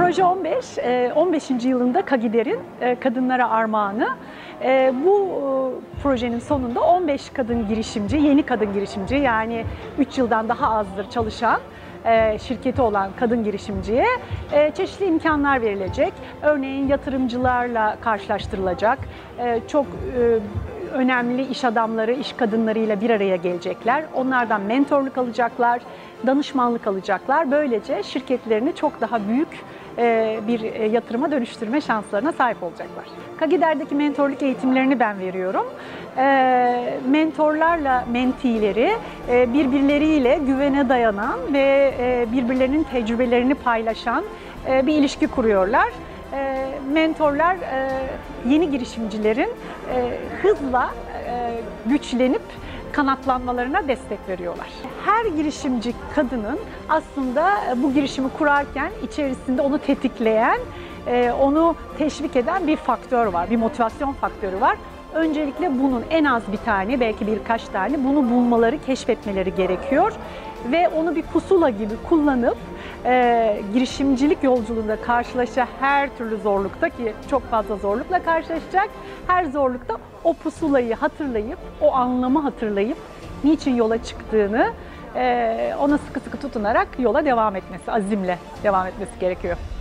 Proje 15, 15. yılında KAGİDER'in kadınlara armağanı. Bu projenin sonunda 15 kadın girişimci, yeni kadın girişimci, yani 3 yıldan daha azdır çalışan şirketi olan kadın girişimciye çeşitli imkanlar verilecek. Örneğin yatırımcılarla karşılaştırılacak, çok önemli iş adamları, iş kadınlarıyla bir araya gelecekler. Onlardan mentorluk alacaklar, danışmanlık alacaklar. Böylece şirketlerini çok daha büyük bir yatırıma dönüştürme şanslarına sahip olacaklar. KAGİDER'deki mentorluk eğitimlerini ben veriyorum. Mentorlarla mentileri birbirleriyle güvene dayanan ve birbirlerinin tecrübelerini paylaşan bir ilişki kuruyorlar. Mentorlar yeni girişimcilerin hızla güçlenip kanatlanmalarına destek veriyorlar. Her girişimci kadının aslında bu girişimi kurarken içerisinde onu tetikleyen, onu teşvik eden bir faktör var, bir motivasyon faktörü var. Öncelikle bunun en az bir tane, belki birkaç tane bunu bulmaları, keşfetmeleri gerekiyor. Ve onu bir pusula gibi kullanıp girişimcilik yolculuğunda karşılaşacağı her türlü zorlukta, ki çok fazla zorlukla karşılaşacak, her zorlukta o pusulayı hatırlayıp, o anlamı hatırlayıp niçin yola çıktığını ona sıkı sıkı tutunarak yola devam etmesi, azimle devam etmesi gerekiyor.